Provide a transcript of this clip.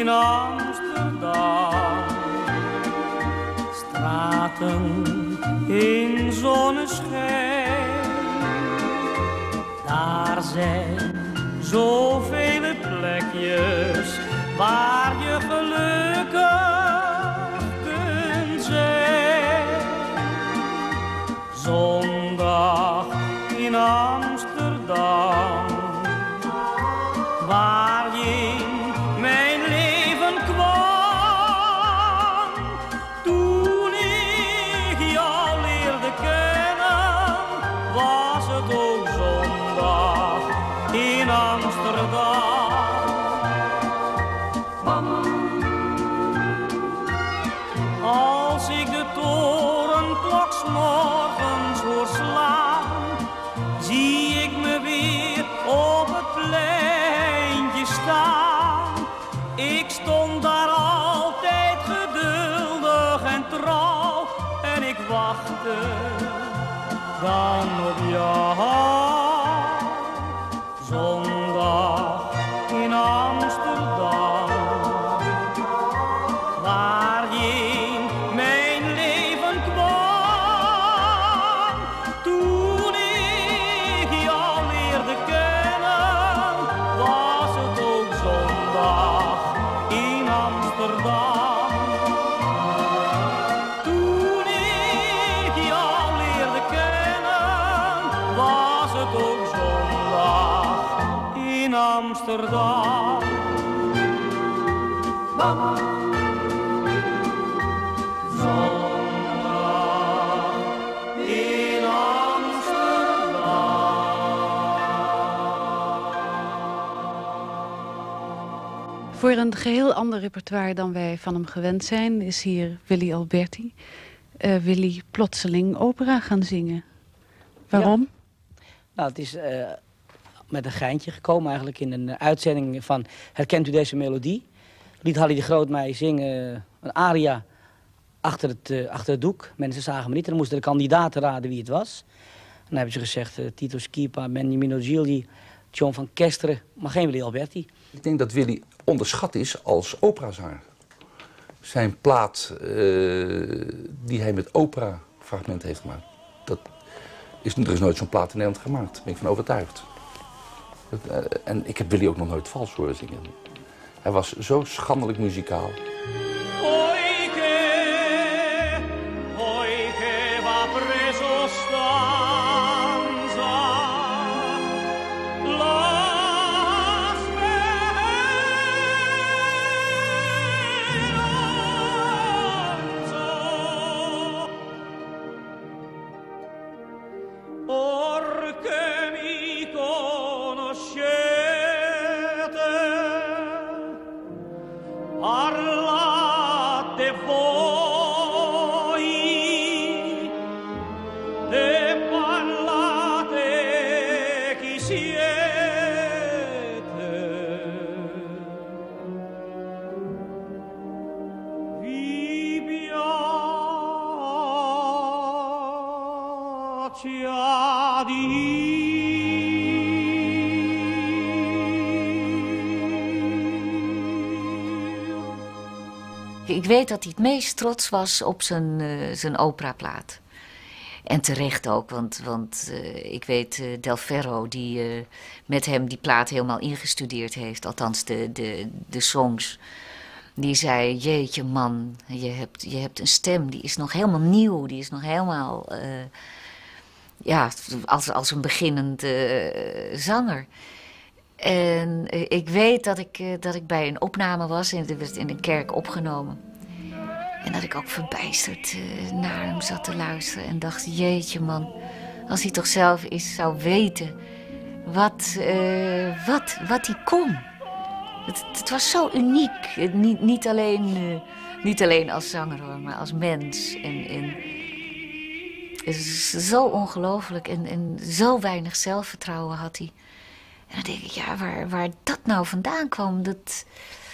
in Amsterdam. Straten in zonneschijn, daar zijn zoveel plekjes waar je gelukkig kunt zijn. Zondag in Amsterdam, waar je in mijn leven kwam. Toen ik jou leerde kennen, was het ook zondag in Amsterdam. Als ik de torenklok 's morgens hoor slaan, zie ik me weer op het pleintje staan. Ik stond daar altijd geduldig en trouw, en ik wachtte dan op jou. Zondag in Amsterdam, waar je in mijn leven kwam. Toen ik jou leerde kennen, was het ook zondag in Amsterdam. Toen ik jou leerde kennen, was het ook zondag in Amsterdam. Voor een geheel ander repertoire dan wij van hem gewend zijn, is hier Willy Alberti. Willy plotseling opera gaan zingen. Waarom? Ja. Nou, het is met een geintje gekomen eigenlijk in een uitzending van Herkent u deze melodie? Liet Hallie de Groot mij zingen een aria achter het doek. Mensen zagen me niet en dan moesten de kandidaten raden wie het was. En dan hebben ze gezegd Tito Schipa, Beniamino Gigli, John van Kesteren, maar geen Willy Alberti. Ik denk dat Willy onderschat is als operazanger. Zijn plaat die hij met operafragmenten heeft gemaakt, er is nooit zo'n plaat in Nederland gemaakt. Daar ben ik van overtuigd. En ik heb Willy ook nog nooit vals horen zingen. Hij was zo schandelijk muzikaal. Ik weet dat hij het meest trots was op zijn operaplaat. En terecht ook, want ik weet Del Ferro die met hem die plaat helemaal ingestudeerd heeft. Althans de songs. Die zei, jeetje man, je hebt een stem, die is nog helemaal nieuw. Die is nog helemaal, als een beginnend zanger. En ik weet dat ik bij een opname was en er werd in een kerk opgenomen. En dat ik ook verbijsterd naar hem zat te luisteren en dacht, jeetje man, als hij toch zelf eens zou weten wat hij kon. Het was zo uniek, niet alleen als zanger hoor, maar als mens. En het is zo ongelooflijk en zo weinig zelfvertrouwen had hij. En dan denk ik, ja, waar dat nou vandaan kwam,